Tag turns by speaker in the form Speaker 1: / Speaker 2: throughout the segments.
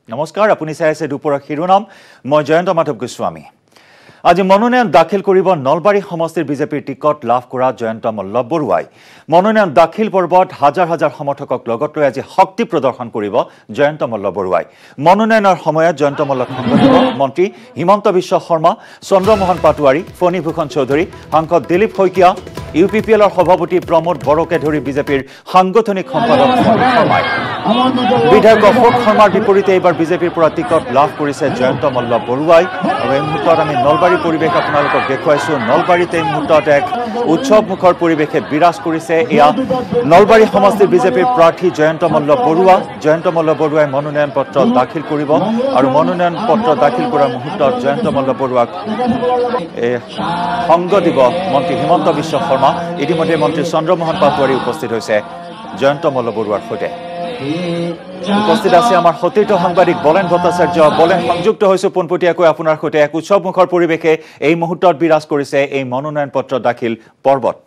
Speaker 1: নমস্কাৰ, আপুনি চাই আছে দুপৰৰ শিৰোনাম। মই জয়ন্ত মাধৱ গোস্বামী। আজি মনোনয়ন দাখিল কৰিব নলবাৰী সমষ্টিৰ বিজেপিৰ টিকট লাভ কৰা জয়ন্ত মল্ল বৰুৱাই। মনোনয়ন দাখিল পৰ্বত হাজাৰ হাজাৰ সমৰ্থকক লগত লৈ আজি শক্তি প্ৰদৰ্শন কৰিব জয়ন্ত মল্ল বৰুৱাই। মনোনয়নৰ সময়ত জয়ন্ত মল্লক সংগ দিব মন্ত্ৰী হিমন্ত বিশ্ব শৰ্মা, চন্দ্ৰমোহন পাটোৱাৰী, ফণীভূষণ চৌধুৰী, সাংসদ দিলীপ শইকীয়া, UPPLৰ সভাপতি প্ৰমোদ বড়োকে ধৰি বিজেপিৰ সাংগঠনিক সম্পাদক শৰ্মাই। বিধায়ক অশোক শৰ্মাৰ বিপৰীতে এইবাৰ বিজেপিৰ পৰা টিকট লাভ কৰিছে জয়ন্ত মল্ল বৰুৱাই। আৰু এই মুহূৰ্তত আমি নলবাৰীৰ পৰিৱেশ আপোনালোকক দেখুৱাইছোঁ। নলবাৰীত এই মুহূৰ্তত এক উৎসৱমুখৰ পৰিৱেশে বিৰাজ কৰিছে। এয়া নলবাৰী সমষ্টিৰ বিজেপিৰ প্ৰাৰ্থী জয়ন্ত মল্ল বৰুৱা। জয়ন্ত মল্ল বৰুৱাই মনোনয়ন পত্ৰ দাখিল কৰিব আৰু মনোনয়ন পত্ৰ দাখিল কৰাৰ মুহূৰ্তত জয়ন্ত মল্ল বৰুৱাক সংগ দিব মন্ত্ৰী হিমন্ত বিশ্ব শৰ্মা। ইতিমধ্যে মন্ত্ৰী চন্দ্ৰমোহন পাটোৱাৰী উপস্থিত হৈছে জয়ন্ত মল্ল বৰুৱাৰ সৈতে। উপস্থিত আছে আমাৰ সতীৰ্থ সাংবাদিক বলেন ভট্টাচাৰ্য। বলেন, সংযুক্ত হৈছোঁ পোনপটীয়াকৈ আপোনাৰ সৈতে। এক উৎসৱমুখৰ পৰিৱেশে এই মুহূৰ্তত বিৰাজ কৰিছে এই মনোনয়ন পত্ৰ দাখিল পৰ্বত।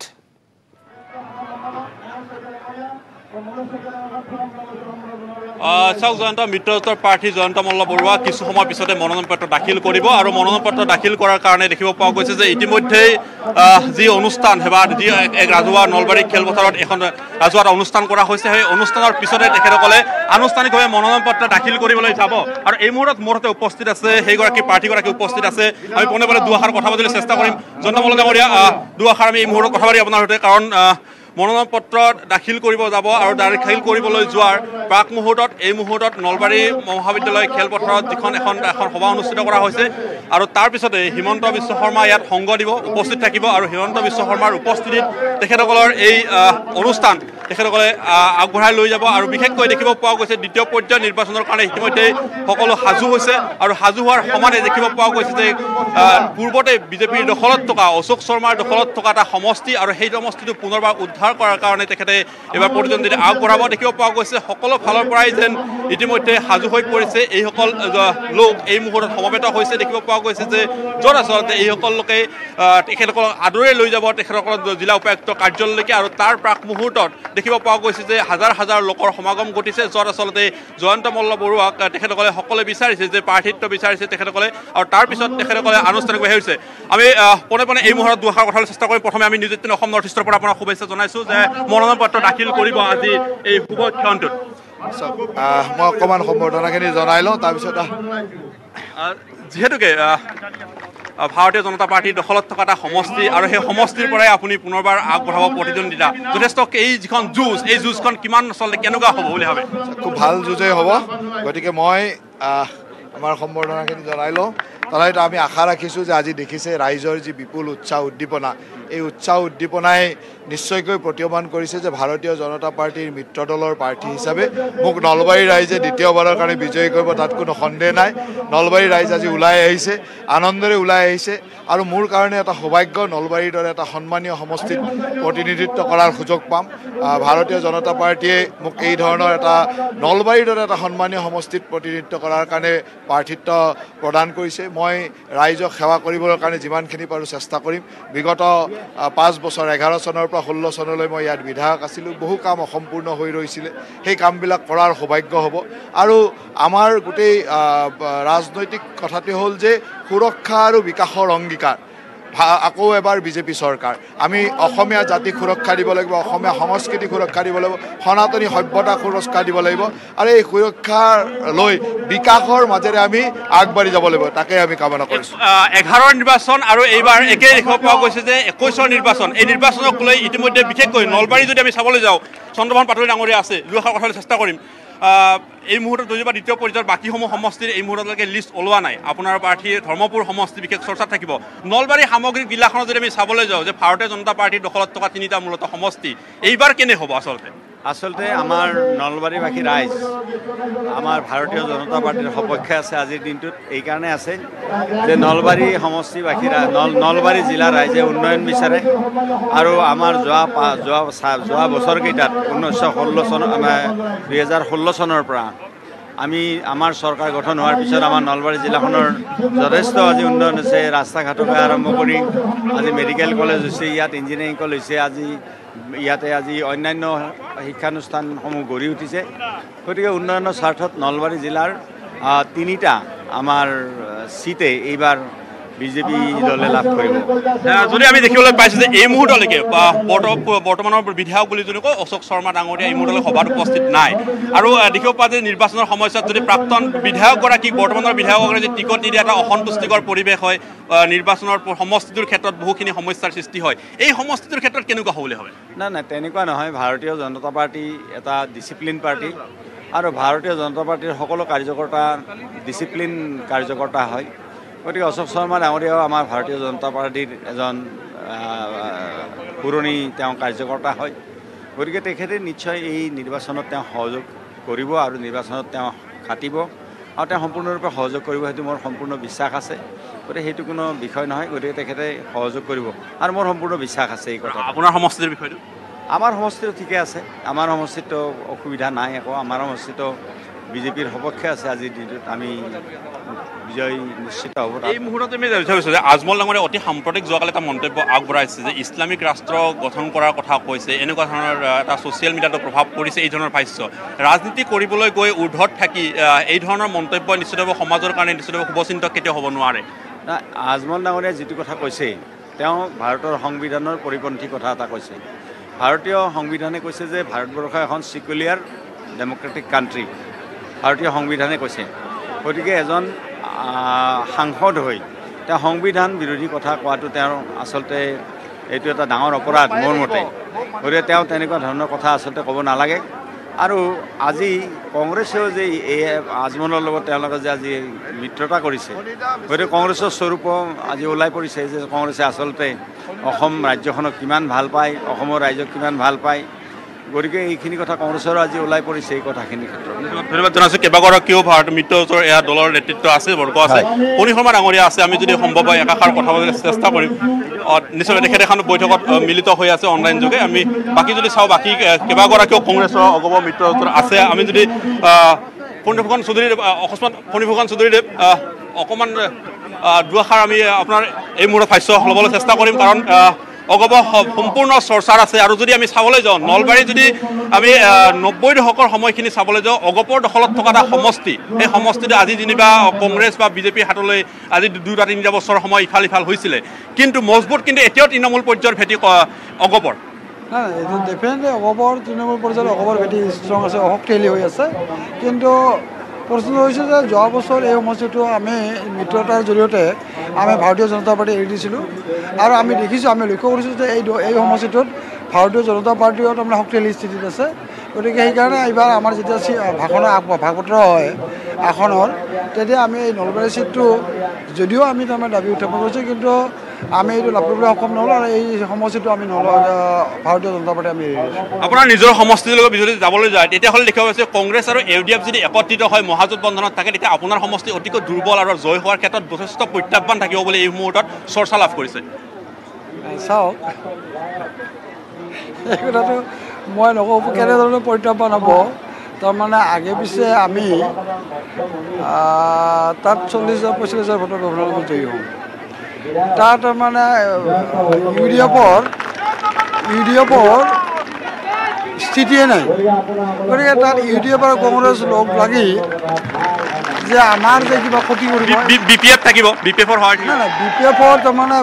Speaker 2: চাওক জয়ন্ত, মিত্ৰজোঁটৰ প্ৰাৰ্থী জয়ন্ত মল্ল বৰুৱা কিছু সময় পিছতে মনোনয়ন পত্ৰ দাখিল কৰিব আৰু মনোনয়ন পত্ৰ দাখিল কৰাৰ কাৰণে দেখিব পোৱা গৈছে যে ইতিমধ্যেই যি অনুষ্ঠান বা যি এক ৰাজহুৱা নলবাৰী খেলপথাৰত এখন ৰাজহুৱা অনুষ্ঠান কৰা হৈছে, সেই অনুষ্ঠানৰ পিছতে তেখেতসকলে আনুষ্ঠানিকভাৱে মনোনয়ন পত্ৰ দাখিল কৰিবলৈ যাব। আৰু এই মুহূৰ্তত মোৰ সৈতে উপস্থিত আছে সেইগৰাকী প্ৰাৰ্থীগৰাকী উপস্থিত আছে। আমি পোনে পোনে দুআষাৰ কথা পাতিবলৈ চেষ্টা কৰিম। জয়ন্ত মল্ল ডাঙৰীয়া, দুআষাৰ আমি এই মুহূৰ্তত কথা পাতি আপোনাৰ সৈতে, কাৰণ মনোনয়ন পত্ৰ দাখিল কৰিব যাব আৰু দাখিল কৰিবলৈ যোৱাৰ প্ৰাক মুহূৰ্তত এই মুহূৰ্তত নলবাৰী মহাবিদ্যালয় খেলপথাৰত যিখন এখন সভা অনুষ্ঠিত কৰা হৈছে আৰু তাৰপিছতে হিমন্ত বিশ্ব শৰ্মা ইয়াত সংগ দিব, উপস্থিত থাকিব। আৰু হিমন্ত বিশ্ব শৰ্মাৰ উপস্থিতিত তেখেতসকলৰ এই অনুষ্ঠান তেখেতসকলে আগবঢ়াই লৈ যাব। আৰু বিশেষকৈ দেখিব পোৱা গৈছে দ্বিতীয় পৰ্যায়ৰ নিৰ্বাচনৰ কাৰণে ইতিমধ্যে সকলো সাজু হৈছে আৰু সাজু হোৱাৰ সমানে দেখিব পোৱা গৈছে যে পূৰ্বতে বিজেপিৰ দখলত থকা অশোক শৰ্মাৰ দখলত থকা এটা সমষ্টি আৰু সেই সমষ্টিটো পুনৰবাৰ উদ্ধাৰ কৰাৰ কাৰণে তেখেতে এইবাৰ প্ৰতিদ্বন্দ্বিতা আগবঢ়াব। দেখিব পোৱা গৈছে সকলো ফালৰ পৰাই যেন ইতিমধ্যে সাজু হৈ পৰিছে এইসকল লোক এই মুহূৰ্তত সমবেত হৈছে। দেখিব পোৱা গৈছে যে য'ত আচলতে এইসকল লোকে তেখেতসকলক আদৰে লৈ যাব তেখেতসকলক জিলা উপায়ুক্ত কাৰ্যালয়লৈকে। আৰু তাৰ প্ৰাক মুহূৰ্তত দেখিব পোৱা গৈছে যে হাজাৰ হাজাৰ লোকৰ সমাগম ঘটিছে, য'ত আচলতে জয়ন্ত মল্ল বৰুৱাক তেখেতসকলে সকলোৱে বিচাৰিছে যে প্ৰাৰ্থিত্ব বিচাৰিছে তেখেতসকলে। আৰু তাৰপিছত তেখেতসকলে আনুষ্ঠানিকভাৱে হৈছে। আমি পোনে পোনে এই মুহূৰ্তত দুআষাৰ কথালৈ চেষ্টা কৰিম। প্ৰথমে আমি News18 অসম নৰ্থ ইষ্টৰ পৰা আপোনাক শুভেচ্ছা জনাইছোঁ যে মনোনয়ন পত্ৰ দাখিল কৰিব আজি এই শুভ ক্ষণটোত।
Speaker 3: মই অকণমান সম্বৰ্ধনাখিনি জনাই লওঁ, তাৰপিছত
Speaker 2: যিহেতুকে ভাৰতীয় জনতা পাৰ্টীৰ দখলত থকা এটা সমষ্টি আৰু সেই সমষ্টিৰ পৰাই আপুনি পুনৰবাৰ আগবঢ়াব প্ৰতিদ্বন্দ্বিতা। যথেষ্ট এই যিখন যুঁজ, এই যুঁজখন কিমান আচলতে কেনেকুৱা হ'ব বুলি ভাবে?
Speaker 3: খুব ভাল যুঁজেই হ'ব। গতিকে মই আমাৰ সম্বৰ্ধনাখিনি জনাই লওঁ। তথাপিতো আমি আশা ৰাখিছোঁ যে আজি দেখিছে ৰাইজৰ যি বিপুল উৎসাহ উদ্দীপনা, এই উৎসাহ উদ্দীপনাই নিশ্চয়কৈ প্ৰতীয়মান কৰিছে যে ভাৰতীয় জনতা পাৰ্টীৰ মিত্ৰ দলৰ প্ৰাৰ্থী হিচাপে মোক নলবাৰী ৰাইজে দ্বিতীয়বাৰৰ কাৰণে বিজয়ী কৰিব, তাত কোনো সন্দেহ নাই। নলবাৰী ৰাইজ আজি ওলাই আহিছে, আনন্দৰে ওলাই আহিছে। আৰু মোৰ কাৰণে এটা সৌভাগ্য, নলবাৰীৰ দৰে এটা সন্মানীয় সমষ্টিত প্ৰতিনিধিত্ব কৰাৰ সুযোগ পাম। ভাৰতীয় জনতা পাৰ্টীয়ে মোক এই ধৰণৰ এটা নলবাৰীৰ দৰে এটা সন্মানীয় সমষ্টিত প্ৰতিনিধিত্ব কৰাৰ কাৰণে প্ৰাৰ্থিত্ব প্ৰদান কৰিছে। মই ৰাইজক সেৱা কৰিবৰ কাৰণে যিমানখিনি পাৰোঁ চেষ্টা কৰিম। বিগত 5 বছৰ 11 চনৰ পৰা 16 চনলৈ মই ইয়াত বিধায়ক আছিলোঁ। বহু কাম অসম্পূৰ্ণ হৈ ৰৈছিলে, সেই কামবিলাক কৰাৰ সৌভাগ্য হ'ব। আৰু আমাৰ গোটেই ৰাজনৈতিক কথাটো হ'ল যে সুৰক্ষা আৰু বিকাশৰ অংগীকাৰ। আকৌ এবাৰ বিজেপি চৰকাৰ, আমি অসমীয়া জাতিক সুৰক্ষা দিব লাগিব, অসমীয়া সংস্কৃতিক সুৰক্ষা দিব লাগিব, সনাতনী সভ্যতাক সুৰক্ষা দিব লাগিব। আৰু এই সুৰক্ষা লৈ বিকাশৰ মাজেৰে আমি আগবাঢ়ি যাব লাগিব, তাকে আমি কামনা কৰিছোঁ।
Speaker 2: 11ৰ নিৰ্বাচন আৰু এইবাৰ একেই দেখিব পোৱা গৈছে যে 21ৰ নিৰ্বাচন। এই নিৰ্বাচনক লৈ ইতিমধ্যে বিশেষকৈ নলবাৰী যদি আমি চাবলৈ যাওঁ, চন্দ্ৰমোহন পাটোৱাৰী ডাঙৰীয়া আছে, দুআষাৰ কথালৈ চেষ্টা কৰিম। এই মুহূৰ্তত যদিও দ্বিতীয় পৰ্যায়ৰ বাকীসমূহ সমষ্টিৰ এই মুহূৰ্তলৈকে লিষ্ট ওলোৱা নাই। আপোনাৰ প্ৰাৰ্থীৰ ধৰ্মপুৰ সমষ্টি বিশেষ চৰ্চাত থাকিব। নলবাৰী সামগ্ৰিক জিলাখনত যদি আমি চাবলৈ যাওঁ যে ভাৰতীয় জনতা পাৰ্টীৰ দখলত থকা 3টা মূলত সমষ্টি, এইবাৰ কেনে হ'ব
Speaker 4: আচলতে আমাৰ নলবাৰীবাসী ৰাইজ আমাৰ ভাৰতীয় জনতা পাৰ্টীৰ সপক্ষে আছে আজিৰ দিনটোত। এইকাৰণে আছে যে নলবাৰী সমষ্টিবাসী নলবাৰী জিলা ৰাইজে উন্নয়ন বিচাৰে। আৰু আমাৰ যোৱা বছৰকেইটাত 2016 চনৰ পৰা আমাৰ চৰকাৰ গঠন হোৱাৰ পিছত আমাৰ নলবাৰী জিলাখনৰ যথেষ্ট আজি উন্নয়ন হৈছে। ৰাস্তা ঘাটকে আৰম্ভ কৰি আজি মেডিকেল কলেজ হৈছে, ইয়াত ইঞ্জিনিয়াৰিং কলেজ হৈছে, ইয়াতে আজি অন্যান্য শিক্ষানুষ্ঠানসমূহ গঢ়ি উঠিছে। গতিকে উন্নয়নৰ স্বাৰ্থত নলবাৰী জিলাৰ তিনিটা আমাৰ সিটে এইবাৰ বিজেপি দলে লাভ কৰিব
Speaker 2: যদি আমি দেখিবলৈ পাইছোঁ যে এই মুহূৰ্তলৈকে বৰ্তমানৰ বিধায়ক বুলি যদি কওঁ অশোক শৰ্মা ডাঙৰীয়া এই মুহূৰ্তলৈ সভাত উপস্থিত নাই আৰু দেখিব পোৱা যে নিৰ্বাচনৰ সময়ছোৱাত যদি প্ৰাক্তন বিধায়কগৰাকীক বৰ্তমানৰ বিধায়কগৰাকী টিকট নিদিয়ে এটা অসন্তুষ্টিকৰ পৰিৱেশ হয় নিৰ্বাচনৰ সমষ্টিটোৰ ক্ষেত্ৰত বহুখিনি সমস্যাৰ সৃষ্টি হয় এই সমষ্টিটোৰ ক্ষেত্ৰত কেনেকুৱা হ'বলৈ হবে
Speaker 4: নাই তেনেকুৱা নহয় ভাৰতীয় জনতা পাৰ্টি এটা ডিচিপ্লিন পাৰ্টি আৰু ভাৰতীয় জনতা পাৰ্টিৰ সকলো কাৰ্যকৰ্তা ডিচিপ্লিন কাৰ্যকৰ্তা হয় গতিকে অশোক শৰ্মা ডাঙৰীয়াও আমাৰ ভাৰতীয় জনতা পাৰ্টিৰ এজন পুৰণি তেওঁ কাৰ্যকৰ্তা হয় গতিকে তেখেতে নিশ্চয় এই নিৰ্বাচনত তেওঁ সহযোগ কৰিব আৰু নিৰ্বাচনত তেওঁ খাটিব আৰু তেওঁ সম্পূৰ্ণৰূপে সহযোগ কৰিব সেইটো মোৰ সম্পূৰ্ণ বিশ্বাস আছে গতিকে সেইটো কোনো বিষয় নহয় গতিকে তেখেতে সহযোগ কৰিব আৰু মোৰ সম্পূৰ্ণ বিশ্বাস আছে এই কথা
Speaker 2: আপোনাৰ সমষ্টিৰ বিষয়টো
Speaker 4: আমাৰ সমষ্টিটো ঠিকে আছে আমাৰ সমষ্টিতো অসুবিধা নাই আকৌ আমাৰ সমষ্টিতো বিজেপিৰ সপক্ষে আছে আজিৰ দিনটোত আমি বিজয় নিশ্চিত হ'ব
Speaker 2: এই মুহূৰ্তত আমি ভাবিছোঁ যে আজমল ডাঙৰীয়া অতি সাম্প্ৰতিক যোৱাকালি এটা মন্তব্য আগবঢ়াইছে যে ইছলামিক ৰাষ্ট্ৰ গঠন কৰাৰ কথা কৈছে এনেকুৱা ধৰণৰ এটা ছ'চিয়েল মিডিয়াতো প্ৰভাৱ পৰিছে এই ধৰণৰ ভাষ্য ৰাজনীতি কৰিবলৈ গৈ ঊৰ্ধত থাকি এই ধৰণৰ মন্তব্য নিশ্চিতভাৱে সমাজৰ কাৰণে নিশ্চিতভাৱে শুভচিন্তক কেতিয়াও হ'ব নোৱাৰে
Speaker 4: আজমল ডাঙৰীয়াই যিটো কথা কৈছে তেওঁ ভাৰতৰ সংবিধানৰ পৰিপন্থী কথা এটা কৈছে ভাৰতীয় সংবিধানে কৈছে যে ভাৰতবৰ্ষ এখন ছিকুলাৰ ডেম'ক্ৰেটিক কাণ্ট্ৰি ভাৰতীয় সংবিধানে কৈছে গতিকে এজন সাংসদ হৈ তেওঁ সংবিধান বিৰোধী কথা কোৱাটো তেওঁৰ আচলতে এইটো এটা ডাঙৰ অপৰাধ মোৰ মতে গতিকে তেওঁ তেনেকুৱা ধৰণৰ কথা আচলতে ক'ব নালাগে আৰু আজি কংগ্ৰেছেও যে এই আজমলৰ লগত তেওঁলোকে যে আজি মিত্ৰতা কৰিছে গতিকে কংগ্ৰেছৰ স্বৰূপ আজি ওলাই পৰিছে যে কংগ্ৰেছে আচলতে অসম ৰাজ্যখনক কিমান ভাল পায় অসমৰ ৰাইজক কিমান ভাল পায় গতিকে এইখিনি কথা কংগ্ৰেছৰ আজি ওলাই পৰিছে এই কথাখিনিৰ ক্ষেত্ৰত
Speaker 2: ধন্যবাদ জনাইছোঁ কেইবাগৰাকীও ভাৰত মিত্ৰৰ এয়া দলৰ নেতৃত্ব আছে বৰ্গ আছে ফণী শৰ্মা ডাঙৰীয়া আছে আমি যদি সম্ভৱ হয় একাষাৰ কথা পাতিবলৈ চেষ্টা কৰিম নিশ্চয় তেখেতে এখন বৈঠকত মিলিত হৈ আছে অনলাইন যোগে আমি বাকী যদি চাওঁ বাকী কেইবাগৰাকীও কংগ্ৰেছৰ অগপ মিত্ৰ আছে আমি যদি ফণীভূষণ চৌধুৰীদেৱ অকস্মাত ফণীভূষণ চৌধুৰীদেৱ অকণমান দুআষাৰ আমি আপোনাৰ এই মুহূৰ্তত ভাষ্য ল'বলৈ চেষ্টা কৰিম কাৰণ অগপ সম্পূৰ্ণ চৰ্চাৰ আছে আৰু যদি আমি চাবলৈ যাওঁ নলবাৰী যদি আমি 90 দশকৰ সময়খিনি চাবলৈ যাওঁ অগপৰ দখলত থকা এটা সমষ্টি সেই সমষ্টিটো আজি যেনিবা কংগ্ৰেছ বা বিজেপিৰ হাতলৈ আজি 2-3 বছৰ সময় ইফাল সিফাল হৈছিলে কিন্তু মজবুত কিন্তু এতিয়াও তৃণমূল পৰ্যায়ৰ ভেটি অগপৰ
Speaker 5: এইটো ডেফিনেটলি অগপৰ তৃণমূল পৰ্যায়ত অগপৰ ভেটি ষ্ট্ৰং আছে শক্তিশালী হৈ আছে কিন্তু প্ৰশ্ন হৈছে যে যোৱা বছৰ এই সমষ্টিটো আমি মিত্ৰতাৰ জৰিয়তে আমি ভাৰতীয় জনতা পাৰ্টি এৰি দিছিলোঁ আৰু আমি দেখিছোঁ আমি লক্ষ্য কৰিছোঁ যে এই সমষ্টিটোত ভাৰতীয় জনতা পাৰ্টিও তাৰমানে শক্তিশালী স্থিতিত আছে গতিকে সেইকাৰণে এইবাৰ আমাৰ যেতিয়া ভাষণৰ ভাগবতৰা হয় আসনৰ তেতিয়া আমি এই নলবাৰী চিটটো যদিও আমি তাৰমানে দাবী উত্থাপন কৰিছোঁ কিন্তু আমি এইটো লাভ কৰিবলৈ সক্ষম নহ'লোঁ আৰু এই সমষ্টিটো আমি ভাৰতীয় জনতা পাৰ্টি আমি এৰি দিছোঁ
Speaker 2: আপোনাৰ নিজৰ সমষ্টিৰ লগত যদি যাবলৈ যায় তেতিয়াহ'লে দেখা পাইছে কংগ্ৰেছ আৰু ইউডিএফ যদি একত্ৰিত হয় মহাজোঁট বন্ধনত থাকে তেতিয়া আপোনাৰ সমষ্টি অতিকৈ দুৰ্বল আৰু জয় হোৱাৰ ক্ষেত্ৰত যথেষ্ট প্ৰত্যাহ্বান থাকিব বুলি এই মুহূৰ্তত চৰ্চা লাভ কৰিছে
Speaker 5: চাওক এই কথাটো মই নকওঁ কেনেধৰণে প্ৰত্যাহ্বান হ'ব তাৰমানে আগে পিছে আমি তাত 40,000-45,000 ভোটৰ গভৰ্ণৰ জয়ী হওঁ তাত মানে ইউডিএফৰ স্থিতিয়ে নাই গতিকে তাত ইউডিএফ আৰু কংগ্ৰেছ লগ লাগি যে আমাৰ যে কিবা ক্ষতি কৰিব
Speaker 2: বিপিএফ থাকিব বিপিএফৰ হয়
Speaker 5: নাই বিপিএফৰ তাৰমানে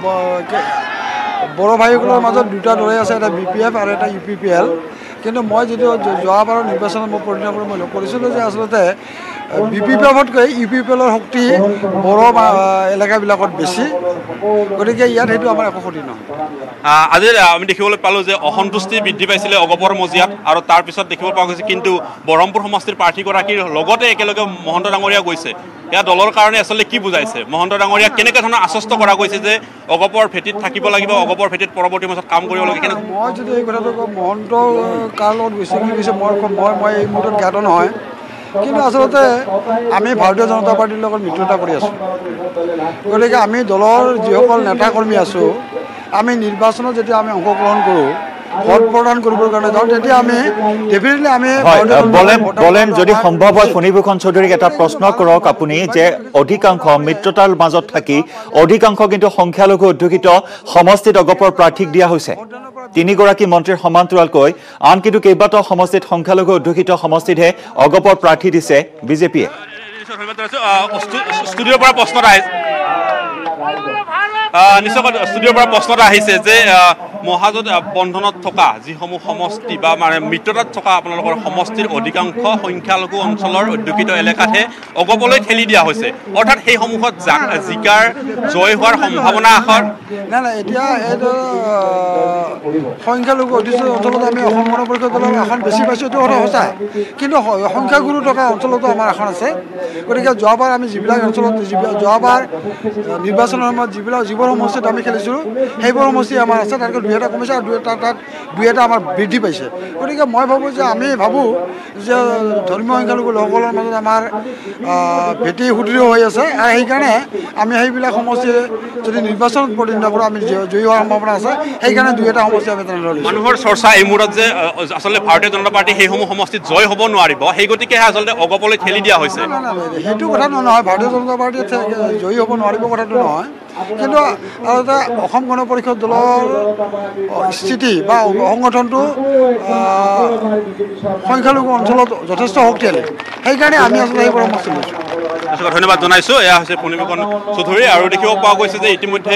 Speaker 5: বড়ো ভাইসকলৰ মাজত দুটা দলে আছে এটা বিপিএফ আৰু এটা UPPL কিন্তু মই যিটো যোৱাবাৰৰ নিৰ্বাচনত মই পৰিণত কৰি মই লগ কৰিছিলোঁ যে আচলতে BPPFতকৈ UPPLৰ শক্তি বড়ো এলেকাবিলাকত বেছি গতিকে ইয়াত সেইটো আমাৰ একো ক্ষতি নহয়
Speaker 2: আজি আমি দেখিবলৈ পালোঁ যে অসন্তুষ্টি বৃদ্ধি পাইছিলে অগপৰ মজিয়াত আৰু তাৰপিছত দেখিব পোৱা গৈছে কিন্তু বৰহমপুৰ সমষ্টিৰ প্ৰাৰ্থীগৰাকীৰ লগতে একেলগে মহন্ত ডাঙৰীয়া গৈছে এয়া দলৰ কাৰণে আচলতে কি বুজাইছে মহন্ত ডাঙৰীয়াক কেনেকৈ ধৰণৰ আশ্বস্ত কৰা গৈছে যে অগপৰ ভেটিত থাকিব লাগিব অগপৰ ভেটিত পৰৱৰ্তী মাছত কাম কৰিব লাগিব
Speaker 5: মই যদি এই কথাটো কওঁ মহন্ত কাৰ লগত গৈছে কি গৈছে মই এই মুহূৰ্তত জ্ঞাত নহয় কিন্তু আচলতে আমি ভাৰতীয় জনতা পাৰ্টিৰ লগত মিত্ৰতা কৰি আছোঁ গতিকে আমি দলৰ যিসকল নেতা কৰ্মী আছোঁ আমি নিৰ্বাচনত যেতিয়া আমি অংশগ্ৰহণ কৰোঁ ভোট প্ৰদান কৰিবৰ কাৰণে যাওঁ তেতিয়া আমি ডেফিনেটলি আমি
Speaker 1: বলেন যদি সম্ভৱ হয় ফণীভূষণ চৌধুৰীক এটা প্ৰশ্ন কৰক আপুনি যে অধিকাংশ মিত্ৰতাৰ মাজত থাকি অধিকাংশ কিন্তু সংখ্যালঘু অধ্যুষিত সমষ্টিত অগপৰ প্ৰাৰ্থীক দিয়া হৈছে 3 গৰাকী মন্ত্ৰীৰ সমান্তৰালকৈ আন কিন্তু কেইবাটাও সমষ্টিত সংখ্যালঘু অধ্যুষিত সমষ্টিতহে অগপৰ প্ৰাৰ্থী দিছে বিজেপিয়ে
Speaker 2: ষ্টুডিঅ'ৰ পৰা প্ৰশ্ন এটা আহিছে নিশ্চয়কৈ ষ্টুডিঅ'ৰ পৰা প্ৰশ্ন এটা আহিছে যে মহাজোঁট বন্ধনত থকা যিসমূহ সমষ্টি বা মানে মিত্ৰতাত থকা আপোনালোকৰ সমষ্টিৰ অধিকাংশ সংখ্যালঘু অঞ্চলৰ অধ্যুষিত এলেকাতহে অগপলৈ ঠেলি দিয়া হৈছে অৰ্থাৎ সেইসমূহত জিকাৰ জয় হোৱাৰ সম্ভাৱনা আশৰ
Speaker 5: নাই এতিয়া এইটো সংখ্যালঘু অধ্যুষিত অঞ্চলত আমি অসম গণ পৰিষদ দলৰ আসন বেছি পাইছোঁ এইটো কথা সঁচা কিন্তু সংখ্যাগুৰু থকা অঞ্চলতো আমাৰ আসন আছে গতিকে যোৱাবাৰ আমি যিবিলাক অঞ্চলত যোৱাবাৰ নিৰ্বাচনৰ সময়ত যিবোৰ সমষ্টিত আমি খেলিছিলোঁ সেইবোৰ সমষ্টি আমাৰ আছে তাতকৈ 2-এটা কমিছে আৰু তাত 2-এটা আমাৰ বৃদ্ধি পাইছে গতিকে মই ভাবোঁ যে আমি ভাবোঁ যে ধৰ্মীয় সংখ্যালঘু লোকসকলৰ মাজত আমাৰ ভেটি সুদৃঢ় হৈ আছে আৰু সেইকাৰণে আমি সেইবিলাক সমষ্টি যদি নিৰ্বাচনত পৰিণত কৰোঁ আমি জয়ী হোৱাৰ সম্ভাৱনা আছে সেইকাৰণে 2-এটা সমষ্টি আমি তেনেদৰে
Speaker 2: মানুহৰ চৰ্চা এই মূৰত যে আচলতে ভাৰতীয় জনতা পাৰ্টি সেইসমূহ সমষ্টিত জয় হ'ব নোৱাৰিব সেই গতিকেহে আচলতে অগপলৈ ঠেলি দিয়া হৈছে
Speaker 5: সেইটো কথাটো নহয় ভাৰতীয় জনতা পাৰ্টি জয়ী হ'ব নোৱাৰিব কথাটো নহয় কিন্তু আৰু এটা অসম গণ পৰিষদ দলৰ স্থিতি বা সংগঠনটো সংখ্যালঘু অঞ্চলত যথেষ্ট শক্তিশালী সেইকাৰণে আমি আচলতে সেই পৰামৰ্শ লৈছোঁ
Speaker 2: ধন্যবাদ জনাইছোঁ এয়া হৈছে পুনিমিকন চৌধুৰী আৰু দেখিব পোৱা গৈছে যে ইতিমধ্যে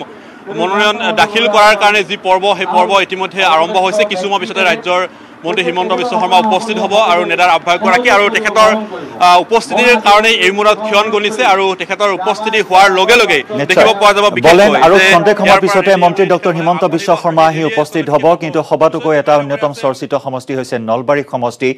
Speaker 2: মনোনয়ন দাখিল কৰাৰ কাৰণে যি পৰ্ব সেই পৰ্ব ইতিমধ্যে আৰম্ভ হৈছে কিছু সময় পিছতে ৰাজ্যৰ মন্ত্ৰী হিমন্ত বিশ্ব শৰ্মা উপস্থিত হ'ব আৰু নেডাৰ আহ্বায়কগৰাকী আৰু তেখেতৰ উপস্থিতিৰ কাৰণে এই মূৰত ক্ষণ গণিছে আৰু তেখেতৰ উপস্থিতি হোৱাৰ লগে লগে দেখিব পোৱা যাব
Speaker 1: আৰু খন্তেক সময়ৰ পিছতে মন্ত্ৰী ডক্টৰ হিমন্ত বিশ্ব শৰ্মা আহি উপস্থিত হ'ব কিন্তু সবাতোকৈ এটা অন্যতম চৰ্চিত সমষ্টি হৈছে নলবাৰী সমষ্টি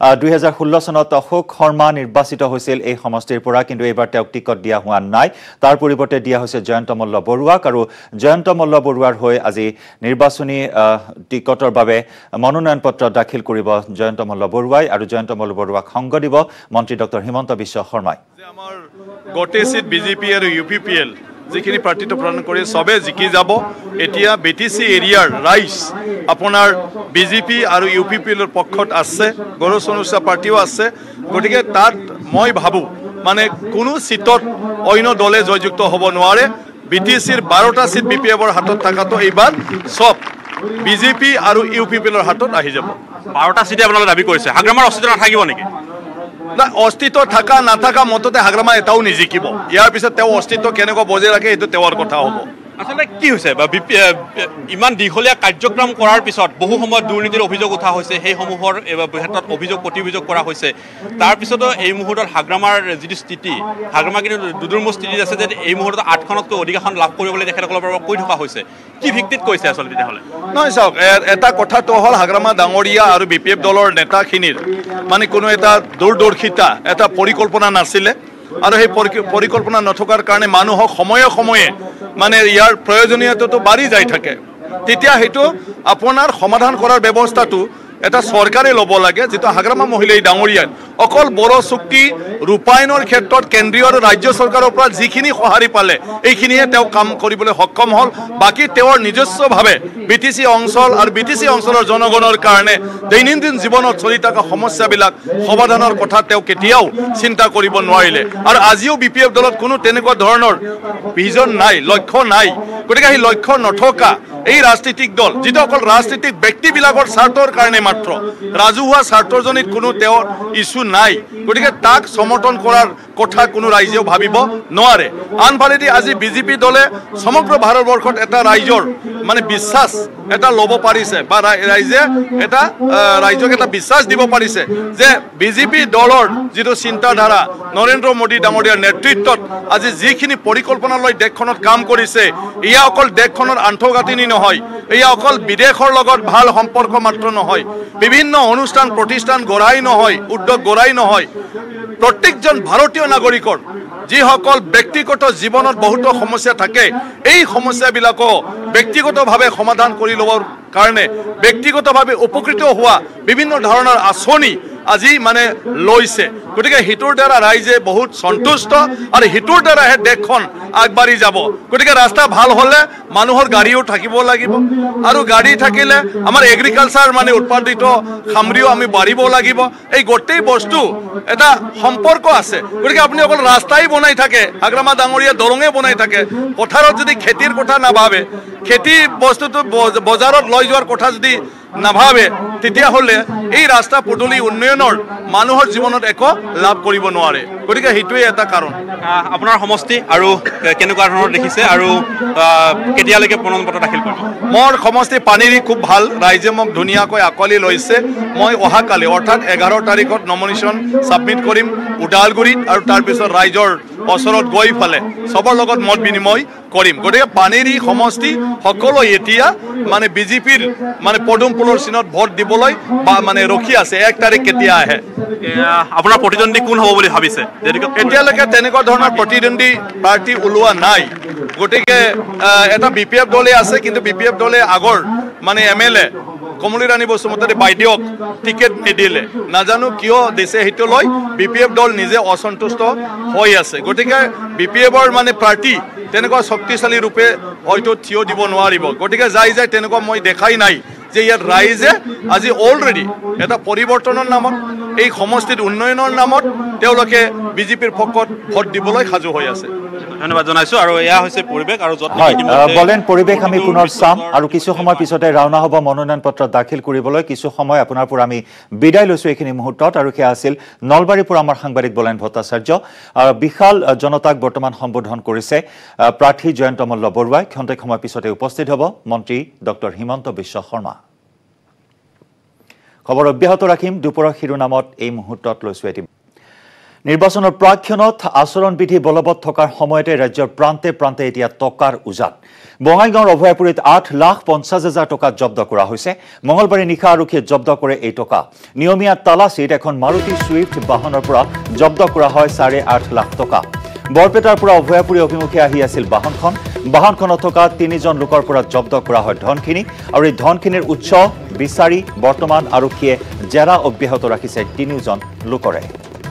Speaker 1: 2016 চনত অশোক শৰ্মা নিৰ্বাচিত হৈছিল এই সমষ্টিৰ পৰা কিন্তু এইবাৰ তেওঁক টিকট দিয়া হোৱা নাই তাৰ পৰিৱৰ্তে দিয়া হৈছে জয়ন্ত মল্ল বৰুৱাক আৰু জয়ন্ত মল্ল বৰুৱাৰ হৈ আজি নিৰ্বাচনী টিকটৰ বাবে মনোনয়ন পত্ৰ দাখিল কৰিব জয়ন্ত মল্ল বৰুৱাই আৰু জয়ন্ত মল্ল বৰুৱাক সংগ দিব মন্ত্ৰী ডক্টৰ হিমন্ত বিশ্ব শৰ্মাই
Speaker 6: আমাৰ গোটেই সিট বিজেপি আৰু ইউপিপিএল যিখিনি প্ৰাৰ্থিত্ব প্ৰদান কৰি সবে জিকি যাব এতিয়া বিটিসি এৰিয়াৰ ৰাইজ আপোনাৰ বিজেপি আৰু ইউপিপিএলৰ পক্ষত আছে গৌৰৱ সনুচা পাৰ্টিও আছে গতিকে তাত মই ভাবোঁ মানে কোনো সিটত অন্য দলে জয়যুক্ত হ'ব নোৱাৰে বিটিসিৰ 12টা সিট বিপিএফৰ হাতত থকাটো এইবাৰ সব বিজেপি আৰু ইউপিপিএলৰ হাতত আহি যাব
Speaker 2: 12টা সিটে আপোনালোকে দাবী কৰিছে হাগ্ৰামাৰ অস্তিত্ব নাথাকিব নেকি
Speaker 6: না অস্তিত্ব থাকা নাথাকা মততে হাগ্ৰামা এটাও নিজিকিব ইয়াৰ পিছত তেওঁ অস্তিত্ব কেনেকৈ বজাই ৰাখে এইটো তেওঁৰ কথা হ'ব
Speaker 2: আচলতে কি হৈছে বা ইমান দীঘলীয়া কাৰ্যক্ৰম কৰাৰ পিছত বহু সময়ত দুৰ্নীতিৰ অভিযোগ উঠা হৈছে সেইসমূহৰ ক্ষেত্ৰত অভিযোগ প্ৰতিঅভিযোগ কৰা হৈছে তাৰপিছতো এই মুহূৰ্তত হাগ্ৰামাৰ যিটো স্থিতি হাগ্ৰামা কিন্তু দুদুৰ্মুখ স্থিতিত আছে যে এই মুহূৰ্তত 8খনতকৈ অধিক আসন লাভ কৰিবলৈ তেখেতসকলৰ পৰা কৈ থকা হৈছে কি ভিত্তিত কৈছে আচলতে তেতিয়াহ'লে
Speaker 6: নহয় চাওক এটা কথাটো হ'ল হাগ্ৰামা ডাঙৰীয়া আৰু বিপিএফ দলৰ নেতাখিনিৰ মানে কোনো এটা দূৰদৰ্শিতা এটা পৰিকল্পনা নাছিলে আৰু সেই পৰিকল্পনা নথকাৰ কাৰণে মানুহক সময়ে সময়ে মানে ইয়াৰ প্ৰয়োজনীয়তাটো বাঢ়ি যাই থাকে তেতিয়া সেইটো আপোনাৰ সমাধান কৰাৰ ব্যৱস্থাটো এটা চৰকাৰে ল'ব লাগে যেটো হাগ্ৰামা মহিলাই ডাঙৰীয়া অকল বড়ো চুক্তি ৰূপায়ণৰ ক্ষেত্ৰত কেন্দ্ৰীয় আৰু ৰাজ্য চৰকাৰৰ পৰা যিখিনি সহাৰি পালে এইখিনিয়ে তেওঁ কাম কৰিবলৈ সক্ষম হ'ল বাকি তেওঁৰ নিজস্বভাৱে বিটিসি অঞ্চল আৰু বিটিসি অঞ্চলৰ জনগণৰ কাৰণে দৈনন্দিন জীৱনত চলি থকা সমস্যাবিলাক সমাধানৰ কথা তেওঁ কেতিয়াও চিন্তা কৰিব নোৱাৰিলে আৰু আজিও বিপিএফ দলত কোনো তেনেকুৱা ধৰণৰ ভিজন নাই লক্ষ্য নাই গতিকে এই লক্ষ্য নথকা এই ৰাজনৈতিক দল যেটো অকল ৰাজনৈতিক ব্যক্তিবিলাকৰ স্বাৰ্থৰ কাৰণে মাত্ৰ ৰাজহুৱা স্বাৰ্থজনিত কোনো তেওঁৰ ইস্যু নাই গতিকে তাক সমৰ্থন কৰাৰ কথা কোনো ৰাইজেও ভাবিব নোৱাৰে আনফালেদি আজি বিজেপি দলে সমগ্ৰ ভাৰতবৰ্ষত এটা ৰাইজৰ মানে বিশ্বাস এটা ল'ব পাৰিছে বা ৰাইজে এটা ৰাইজক এটা বিশ্বাস দিব পাৰিছে যে বিজেপি দলৰ যিটো চিন্তাধাৰা নৰেন্দ্ৰ মোদী ডাঙৰীয়াৰ নেতৃত্বত আজি যিখিনি পৰিকল্পনা লৈ দেশখনত কাম কৰিছে ইয়া অকল দেশখনৰ আন্তঃগাঁথনি নহয় ইয়া অকল বিদেশৰ লগত ভাল সম্পৰ্ক মাত্ৰ নহয় বিভিন্ন অনুষ্ঠান প্ৰতিষ্ঠান গঢ়াই নহয় উদ্যোগ গঢ়াই নহয় প্ৰত্যেকজন ভাৰতীয় নাগৰিকৰ যিসকল ব্যক্তিগত জীৱনত বহুতো সমস্যা থাকে এই সমস্যাবিলাকো ব্যক্তিগতভাৱে সমাধান কৰি ল'বৰ কাৰণে ব্যক্তিগতভাৱে উপকৃত হোৱা বিভিন্ন ধৰণৰ আঁচনি আজি মানে লৈছে গতিকে হিটোৰ দ্বাৰা ৰাইজে বহুত সন্তুষ্ট আৰু হিটোৰ দ্বাৰাহে দেশখন আগবাঢ়ি যাব গতিকে ৰাস্তা ভাল হ'লে মানুহৰ গাড়ীও থাকিব লাগিব আৰু গাড়ী থাকিলে আমাৰ এগ্ৰিকালচাৰ মানে উৎপাদিত সামগ্ৰীও আমি বাঢ়িব লাগিব এই গোটেই বস্তু এটা সম্পৰ্ক আছে গতিকে আপুনি অকল ৰাস্তাই বনাই থাকে হাগ্ৰামা ডাঙৰীয়া দলঙে বনাই থাকে পথাৰত যদি খেতিৰ কথা নাভাবে খেতি বস্তুটো বজাৰত লৈ যোৱাৰ কথা যদি নাভাবে তেতিয়াহ'লে এই ৰাস্তা পদূলি উন্নয়নৰ মানুহৰ জীৱনত একো লাভ কৰিব নোৱাৰে গতিকে সেইটোৱে এটা কাৰণ
Speaker 2: আপোনাৰ সমষ্টি আৰু কেনেকুৱা ধৰণৰ দেখিছে আৰু কেতিয়ালৈকে মনোনয়ন পত্ৰ দাখিল কৰিব
Speaker 6: মোৰ সমষ্টি পানীৰি খুব ভাল ৰাইজে মোক ধুনীয়াকৈ আঁকোৱালি লৈছে মই অহাকালি অৰ্থাৎ 11 তাৰিখত নমিনেশ্যন ছাবমিট কৰিম ওদালগুৰিত আৰু তাৰপিছত ৰাইজৰ ওচৰত গৈ ফালে সবৰ লগত মত বিনিময় কৰিম গতিকে পানীৰি সমষ্টি সকলো এতিয়া মানে বিজেপিৰ মানে পদুম ফুলৰ চিনত ভোট দিবলৈ বা মানে ৰখি আছে 1 তাৰিখ কেতিয়া আহে
Speaker 2: আপোনাৰ প্ৰতিদ্বন্দ্বী কোন হ'ব বুলি ভাবিছে
Speaker 6: এতিয়ালৈকে তেনেকুৱা ধৰণৰ প্ৰতিদ্বন্দ্বী পাৰ্টি ওলোৱা নাই গতিকে এটা বিপিএফ দলে আছে কিন্তু বিপিএফ দলে আগৰ মানে এমএলএ কমলি ৰাণী বসুমতাৰী বাইদেউক টিকেট নিদিলে নাজানো কিয় দিছে সেইটো লৈ বিপিএফ দল নিজে অসন্তুষ্ট হৈ আছে গতিকে বিপিএফৰ মানে পাৰ্টি তেনেকুৱা শক্তিশালী ৰূপে হয়তো থিয় দিব নোৱাৰিব গতিকে যাই তেনেকুৱা মই দেখাই নাই যে ইয়াত ৰাইজে আজি অলৰেডি এটা পৰিৱৰ্তনৰ নামত এই সমষ্টিত উন্নয়নৰ নামত তেওঁলোকে বিজেপিৰ পক্ষত ভোট দিবলৈ সাজু হৈ আছে
Speaker 2: ধন্যবাদ জনাইছো আৰু এয়া হৈছে পৰিৱেশ আৰু যত
Speaker 1: বলেন পৰিৱেশ আমি পুনৰ চাম আৰু কিছু সময় পিছতে ৰাওনা হ'ব মনোনয়ন পত্ৰ দাখিল কৰিবলৈ কিছু সময় আপোনাৰ পৰা আমি বিদায় লৈছো এইখিনি মুহূৰ্তত আৰু সেয়া আছিল নলবাৰীৰ পৰা আমাৰ সাংবাদিক বলেন ভট্টাচাৰ্য আৰু বিশাল জনতাক বৰ্তমান সম্বোধন কৰিছে প্ৰাৰ্থী জয়ন্ত মল্ল বৰুৱাই ক্ষন্তেক সময় পিছতে উপস্থিত হ'ব মন্ত্ৰী ডক্টৰ হিমন্ত বিশ্ব শৰ্মা খবৰ অব্যাহত ৰাখিম দুপৰৰ শিৰোনামত এই মুহূৰ্তত লৈছো এটি নিৰ্বাচনৰ প্ৰাক্ষণত আচৰণবিধি বলবৎ থকাৰ সময়তে ৰাজ্যৰ প্ৰান্তে প্ৰান্তে এতিয়া টকাৰ উজান বঙাইগাঁৱৰ অভয়াপুৰীত 8,50,000 টকা জব্দ কৰা হৈছে মঙলবাৰে নিশা আৰক্ষীয়ে জব্দ কৰে এই টকা নিয়মীয়া তালাচীত এখন মাৰুতি সুইফ্ট বাহনৰ পৰা জব্দ কৰা হয় 8.5 লাখ টকা বৰপেটাৰ পৰা অভয়াপুৰী অভিমুখে আহি আছিল বাহনখনত থকা 3জন লোকৰ পৰা জব্দ কৰা হয় ধনখিনি আৰু এই ধনখিনিৰ উৎস বিচাৰি বৰ্তমান আৰক্ষীয়ে জেৰা অব্যাহত ৰাখিছে 3জন লোকৰে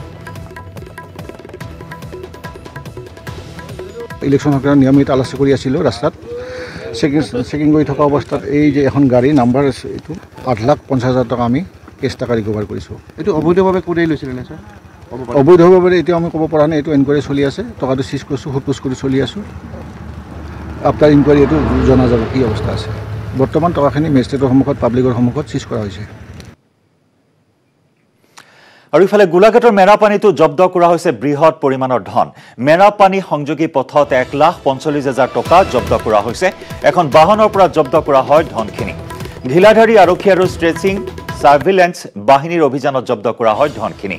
Speaker 7: ইলেকশ্যনৰ কাৰণে নিয়মিত তালাচী কৰি আছিল ৰাস্তাত চেকিং কৰি থকা অৱস্থাত এই যে এখন গাড়ী নাম্বাৰ আছে এইটো 8,50,000 টকা আমি কেছ টকা ৰিকভাৰ কৰিছোঁ
Speaker 8: এইটো অবৈধভাৱে কৰি লৈছিলে নে স্যাৰ
Speaker 7: অবৈধভাৱে এতিয়া আমি ক'ব পৰা নাই এইটো এনকুৱাৰী চলি আছে টকাটো চিজ কৰিছোঁ সোধপোছ কৰি চলি আছোঁ আফটাৰ ইনকুৱাৰী এইটো জনা যাব কি অৱস্থা আছে বৰ্তমান টকাখিনি মেজিষ্ট্ৰেটৰ সন্মুখত পাব্লিকৰ সন্মুখত চিজ কৰা হৈছে
Speaker 1: আৰু ইফালে গোলাঘাটৰ মেৰাপানীতো জব্দ কৰা হৈছে বৃহৎ পৰিমাণৰ ধন মেৰাপানী সংযোগী পথত 1,45,000 টকা জব্দ কৰা হৈছে এখন বাহনৰ পৰা জব্দ কৰা হয় ধনখিনি ঢিলাধাৰী আৰক্ষী আৰু ষ্ট্ৰেচিং সাৰ্ভিলেন্স বাহিনীৰ অভিযানত জব্দ কৰা হয় ধনখিনি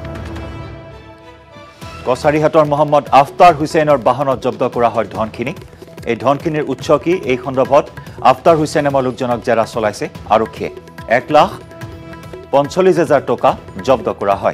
Speaker 1: কছাৰীহাটৰ মহম্মদ আফতাৰ হুছেইনৰ বাহনত জব্দ কৰা হয় ধনখিনি এই ধনখিনিৰ উৎস কি এই সন্দৰ্ভত আফতাৰ হুছেইন নামৰ লোকজনক জেৰা চলাইছে আৰক্ষীয়ে 1,45,000 টকা জব্দ কৰা হয়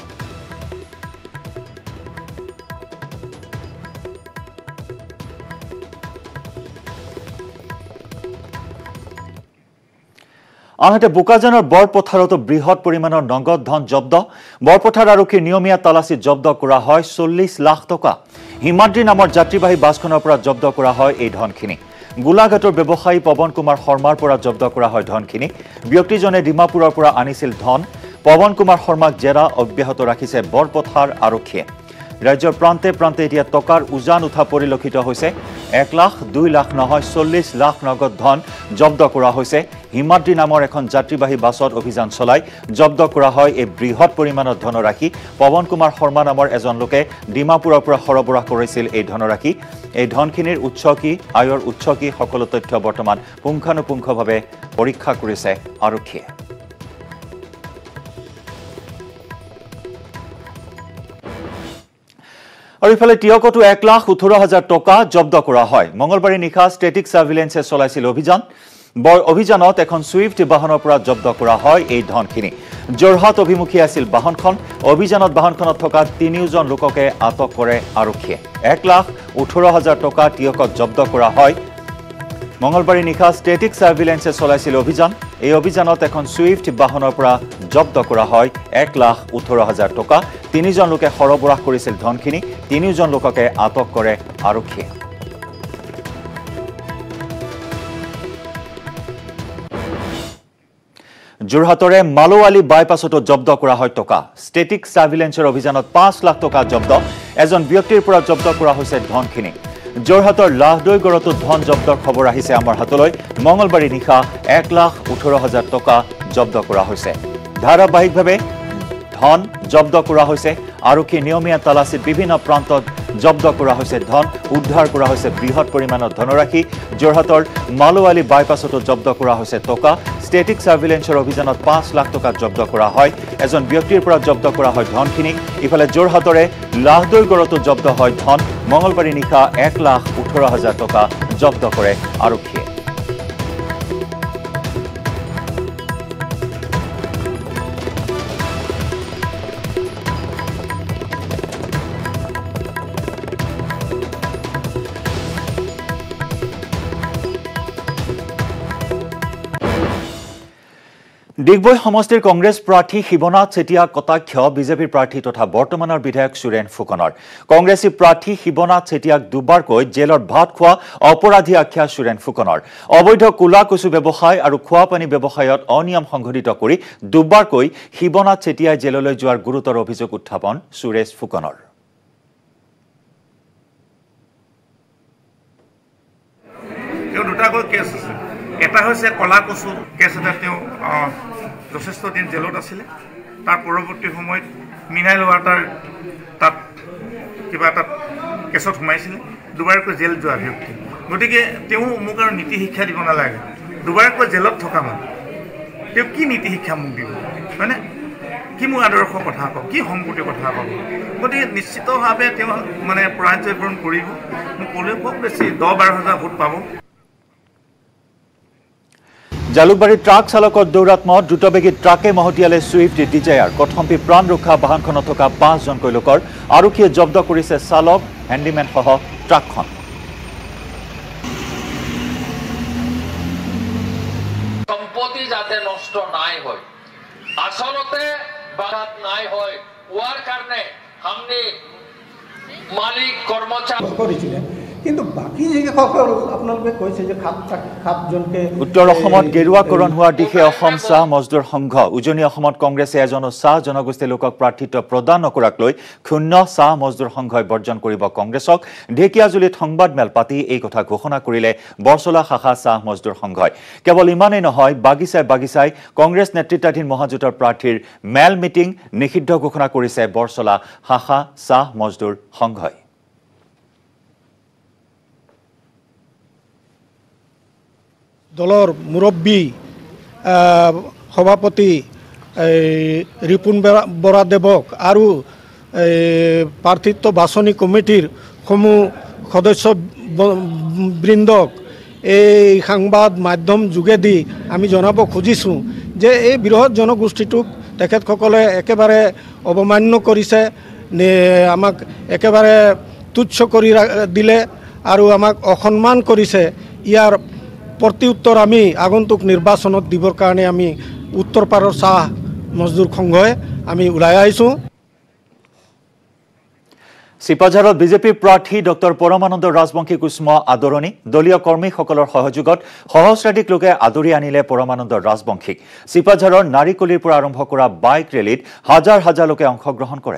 Speaker 1: আনহাতে বোকাজানৰ বৰপথাৰতো বৃহৎ পৰিমাণৰ নগদ ধন জব্দ বৰপথাৰ আৰক্ষীৰ নিয়মীয়া তালাচীত জব্দ কৰা হয় 40 লাখ টকা হিমাদ্ৰী নামৰ যাত্ৰীবাহী বাছখনৰ পৰা জব্দ কৰা হয় এই ধনখিনি গোলাঘাটৰ ব্যৱসায়ী পৱন কুমাৰ শৰ্মাৰ পৰা জব্দ কৰা হয় ধনখিনি ব্যক্তিজনে ডিমাপুৰৰ পৰা আনিছিল ধন পৱন কুমাৰ শৰ্মাক জেৰা অব্যাহত ৰাখিছে বৰপথাৰ আৰক্ষীয়ে ৰাজ্যৰ প্ৰান্তে প্ৰান্তে এতিয়া টকাৰ উজান উঠা পৰিলক্ষিত হৈছে 1 লাখ 2 লাখ নহয় 40 লাখ নগদ ধন জব্দ কৰা হৈছে হিমাদ্ৰী নামৰ এখন যাত্ৰীবাহী বাছত অভিযান চলাই জব্দ কৰা হয় এই বৃহৎ পৰিমাণৰ ধনৰাশি পৱন কুমাৰ শৰ্মা নামৰ এজন লোকে ডিমাপুৰৰ পৰা সৰবৰাহ কৰিছিল এই ধনৰাশি এই ধনখিনিৰ উৎস কি আয়ৰ উৎস কি সকলো তথ্য বৰ্তমান পুংখানুপুংখভাৱে পৰীক্ষা কৰিছে আৰক্ষীয়ে আৰু ইফালে টিয়কতো 1,18,000 টকা জব্দ কৰা হয় মঙলবাৰে নিশা ষ্টেটিক সাৰ্ভিলেন্সে চলাইছিল অভিযানত এখন সুইফ্ট বাহনৰ পৰা জব্দ কৰা হয় এই ধনখিনি যোৰহাট অভিমুখী আছিল বাহনখন অভিযানত বাহনখনত থকা 3জন লোককে আটক কৰে আৰক্ষীয়ে 1,18,000 টকা টিয়কত জব্দ কৰা হয় মঙলবাৰে নিশা ষ্টেটিক সাৰ্ভিলেন্সে চলাইছিল অভিযান এই অভিযানত এখন সুইফ্ট বাহনৰ পৰা জব্দ কৰা হয় 1,18,000 টকা 3জন লোকে সৰবৰাহ কৰিছিল ধনখিনি 3জন লোককে আটক কৰে আৰক্ষীয়ে যোৰহাটৰে মালোৱালী বাইপাছতো জব্দ কৰা হয় টকা ষ্টেটিক সাৰ্ভিলেন্সৰ অভিযানত 5 লাখ টকা জব্দ এজন ব্যক্তিৰ পৰা জব্দ কৰা হৈছে ধনখিনি যোৰহাটৰ লাহদৈগড়তো ধন জব্দৰ খবৰ আহিছে আমাৰ হাতলৈ মঙলবাৰী নিশা 1,18,000 টকা জব্দ কৰা হৈছে ধাৰাবাহিকভাৱে ধন জব্দ কৰা হৈছে আৰক্ষী নিয়মীয়া তালাচীত বিভিন্ন প্ৰান্তত জব্দ কৰা হৈছে ধন উদ্ধাৰ কৰা হৈছে বৃহৎ পৰিমাণৰ ধনৰাশি যোৰহাটৰ মালোৱালি বাইপাছতো জব্দ কৰা হৈছে টকা ষ্টেটিক সাৰ্ভিলেন্সৰ অভিযানত 5 লাখ টকা জব্দ কৰা হয় এজন ব্যক্তিৰ পৰা জব্দ কৰা হয় ধনখিনি ইফালে যোৰহাটৰে লাহদৈগড়তো জব্দ হয় ধন মঙলবাৰী নিশা 1,18,000 টকা জব্দ কৰে আৰক্ষীয়ে ডিগবৈ সমষ্টিৰ কংগ্ৰেছ প্ৰাৰ্থী শিৱনাথ চেতিয়া কটাক্ষ বিজেপিৰ প্ৰাৰ্থী তথা বৰ্তমানৰ বিধায়ক সুৰেন ফুকনৰ কংগ্ৰেছী প্ৰাৰ্থী শিৱনাথ চেতিয়াক দুবাৰকৈ জেলত ভাত খোৱা অপৰাধী আখ্যা সুৰেন ফুকনৰ অবৈধ কোলা কচু ব্যৱসায় আৰু খোৱা পানী ব্যৱসায়ত অনিয়ম সংঘটিত কৰি দুবাৰকৈ শিৱনাথ চেতিয়াই জেললৈ যোৱাৰ গুৰুতৰ অভিযোগ উত্থাপন সুৰেশ ফুকনৰ
Speaker 9: দুটাকৈ কেছ আছে এটা হৈছে কলা কচু কেছ এটা তেওঁ যথেষ্ট দিন জেলত আছিলে তাৰ পৰৱৰ্তী সময়ত মিনাইল ৱাটাৰ তাত কিবা এটা কেছত সোমাইছিলে দুবাৰকৈ জেল যোৱা ব্যক্তি গতিকে তেওঁ মোক আৰু নীতি শিক্ষা দিব নালাগে দুবাৰকৈ জেলত থকা মানুহ তেওঁ কি নীতি শিক্ষা মোক দিব হয়নে কি মোৰ আদৰ্শ কথা কওক কি সংগতিৰ কথা কওক গতিকে নিশ্চিতভাৱে তেওঁ মানে পৰাজয়বৰণ কৰিব মোক ক'লেও খুব বেছি 10-12 হাজাৰ ভোট পাব
Speaker 1: জালুকবাৰী ট্ৰাক চালকৰ দৌৰাত্মত দ্ৰুতবেগী ট্ৰাকে মহতিয়ালে ছুইফ্ট ডিজায়াৰ কথম্পি প্ৰাণ ৰক্ষা বাহনখনত থকা 5 জনকৈ লোকৰ আৰক্ষীয়ে জব্দ কৰিছে চালক হেণ্ডিমেন সহ ট্ৰাকখন
Speaker 10: সম্পত্তি যাতে নষ্ট নাই হয় আসলতে বাগাত নাই হয় ওয়ার কারণে আমনি মালিক কর্মচারী
Speaker 11: করেছিলেন কিন্তু বাকি যিসকল আপোনালোকে কৈছে যে সাতজনকে
Speaker 1: উত্তৰ অসমত গেৰুৱাকৰণ হোৱাৰ দিশে অসম চাহ মজদুৰ সংঘ উজনি অসমত কংগ্ৰেছে এজনো চাহ জনগোষ্ঠী লোকক প্ৰাৰ্থিত্ব প্ৰদান নকৰাক লৈ ক্ষুণ্ণ চাহ মজদুৰ সংঘই বৰ্জন কৰিব কংগ্ৰেছক ঢেকিয়াজুলিত সংবাদমেল পাতি এই কথা ঘোষণা কৰিলে বৰচলা শাখা চাহ মজদুৰ সংঘই কেৱল ইমানেই নহয় বাগিচাই কংগ্ৰেছ নেতৃত্বাধীন মহাজোঁটৰ প্ৰাৰ্থীৰ মেল মিটিং নিষিদ্ধ ঘোষণা কৰিছে বৰচলা শাখা চাহ মজদুৰ সংঘই
Speaker 11: দলৰ মুৰব্বী সভাপতি ৰিপুন বৰাদেৱক আৰু প্ৰাৰ্থিত্ব বাছনি কমিটিৰ সমূহ সদস্যবৃন্দক এই সংবাদ মাধ্যম যোগেদি আমি জনাব খুজিছোঁ যে এই বৃহৎ জনগোষ্ঠীটোক তেখেতসকলে একেবাৰে অৱমান্য কৰিছে আমাক একেবাৰে তুচ্ছ কৰি দিলে আৰু আমাক অসন্মান কৰিছে ইয়াৰ প্ৰত্যুত্তৰ আমি আগন্তুক নিৰ্বাচনত দিবৰ কাৰণে আমি উত্তৰ পাৰৰ চাহ মজদুৰ সংঘই আমি ওলাই আহিছোঁ
Speaker 1: চিপাঝাৰত বিজেপিৰ প্ৰাৰ্থী ডক্টৰ পৰমানন্দ ৰাজবংশী কুষ্ম আদৰণি দলীয় কৰ্মীসকলৰ সহযোগত সহস্ৰাধিক লোকে আদৰি আনিলে পৰমানন্দ ৰাজবংশীক চিপাঝাৰৰ নাৰিকলিৰ পৰা আৰম্ভ কৰা বাইক ৰেলীত হাজাৰ হাজাৰ লোকে অংশগ্ৰহণ কৰে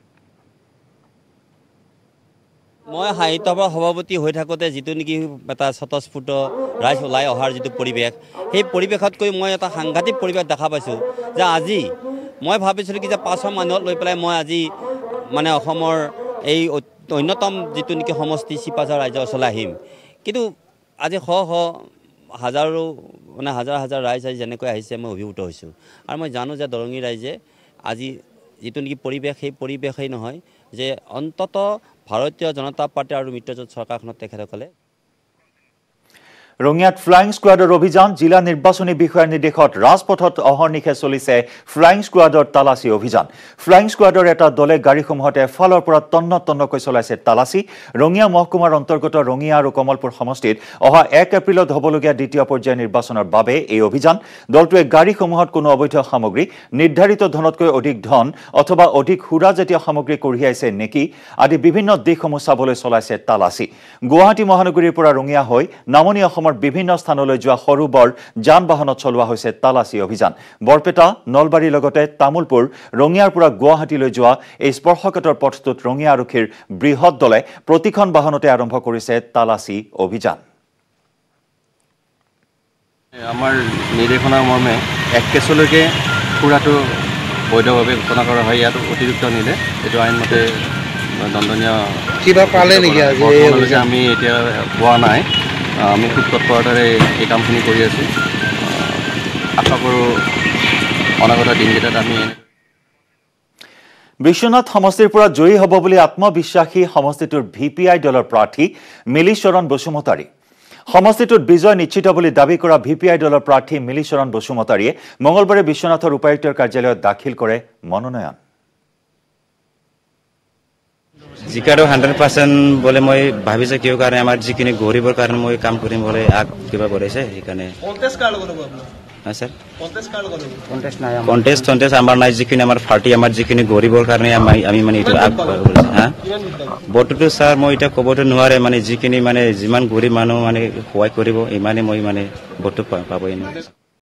Speaker 12: মই সাহিত্য সভাৰ সভাপতি হৈ থাকোঁতে যিটো নেকি এটা স্বতঃস্ফূৰ্ত ৰাইজ ওলাই অহাৰ যিটো পৰিৱেশ সেই পৰিৱেশতকৈ মই এটা সাংঘাতিক পৰিৱেশ দেখা পাইছোঁ যে আজি মই ভাবিছিলোঁ কি যে 500 মানুহক লৈ পেলাই মই আজি মানে অসমৰ এই অন্যতম যিটো নেকি সমষ্টি চিপাঝাৰ ৰাইজৰ ওচৰলৈ আহিম কিন্তু আজি হাজাৰো মানে হাজাৰ ৰাইজ আজি যেনেকৈ আহিছে মই অভিভূত হৈছোঁ আৰু মই জানো যে দৰঙী ৰাইজে আজি যিটো নেকি পৰিৱেশ সেই পৰিৱেশেই নহয় যে অন্তত ভাৰতীয় জনতা পাৰ্টি আৰু মিত্ৰজোঁট চৰকাৰখনত তেখেতসকলে
Speaker 1: ৰঙিয়াত ফ্লাইং স্কোৱাডৰ অভিযান জিলা নিৰ্বাচনী বিষয়াৰ নিৰ্দেশত ৰাজপথত অহৰ্নিশে চলিছে ফ্লাইং স্কোৱাডৰ তালাচী অভিযান ফ্লাইং স্কোৱাডৰ এটা দলে গাড়ীসমূহত এফালৰ পৰা তন্নকৈ চলাইছে তালাচী ৰঙিয়া মহকুমাৰ অন্তৰ্গত ৰঙিয়া আৰু কমলপুৰ সমষ্টিত অহা 1 এপ্ৰিলত হ'বলগীয়া দ্বিতীয় পৰ্যায়ৰ নিৰ্বাচনৰ বাবে এই অভিযান দলটোৱে গাড়ীসমূহত কোনো অবৈধ সামগ্ৰী নিৰ্ধাৰিত ধনতকৈ অধিক ধন অথবা অধিক সুৰাজাতীয় সামগ্ৰী কঢ়িয়াইছে নেকি আদি বিভিন্ন দিশসমূহ চাবলৈ চলাইছে তালাচী গুৱাহাটী মহানগৰীৰ পৰা ৰঙিয়া হৈ নামনি অসমৰ অসমৰ বিভিন্ন স্থানলৈ যোৱা সৰু বৰ যান বাহনত চলোৱা হৈছে তালাচী অভিযান বৰপেটা নলবাৰীৰ লগতে তামুলপুৰ ৰঙিয়াৰ পৰা গুৱাহাটীলৈ যোৱা এই স্পৰ্শকাতৰ পথটোত ৰঙিয়া আৰক্ষীৰ বৃহৎ দলে প্ৰতিখন বাহনতে আৰম্ভ কৰিছে তালাচী অভিযান
Speaker 8: আমাৰ নিৰ্দেশনা মৰ্মে 1 কেছলৈকে ফুৰাটো বৈধভাৱে ঘোষণা কৰা হয় ইয়াত অতিৰিক্ত নিলে এইটো আইনমতে দণ্ডনীয়
Speaker 13: কিবা পালে নেকি আজি
Speaker 8: আমি এতিয়া পোৱা নাই আমি খুব তৎপৰতাৰে এই কামখিনি কৰি আছোঁ আশা কৰোঁ অনাগত দিনকেইটাত আমি
Speaker 1: বিশ্বনাথ সমষ্টিৰ পৰা জয়ী হ'ব বুলি আত্মবিশ্বাসী সমষ্টিটোৰ ভিপিআই দলৰ প্ৰাৰ্থী মিলিচৰণ বসুমতাৰী সমষ্টিটোত বিজয় নিশ্চিত বুলি দাবী কৰা ভিপিআই দলৰ প্ৰাৰ্থী মিলিচৰণ বসুমতাৰীয়ে মঙলবাৰে বিশ্বনাথৰ উপায়ুক্তৰ কাৰ্যালয়ত দাখিল কৰে মনোনয়ন
Speaker 12: জিকাৰো 100% বলে মই ভাবিছো কিয় কাৰণে আমাৰ যিখিনি গৰিবৰ কাৰণে মই কাম কৰিম বলে আগ কিবা কৰিছে সেইকাৰণে কন্টেষ্ট কাৰ লগত হ'ব আপুনি হ্যাঁ স্যার কন্টেষ্ট কাৰ লগত হ'ব কন্টেষ্ট নাই কন্টেষ্ট আমাৰ নাই যিখিনি আমাৰ পাৰ্টি আমাৰ যিখিনি গৰিবৰ কাৰণে আমি মানে এটা আগ কৰিছে হ্যাঁ বটটো স্যার মই এটা কবটো নোৱাৰে মানে যিখিনি মানে যিমান গৰিব মানুহ মানে সহায় কৰিব ইমানে মই মানে বটটো পাবই নোৱাৰে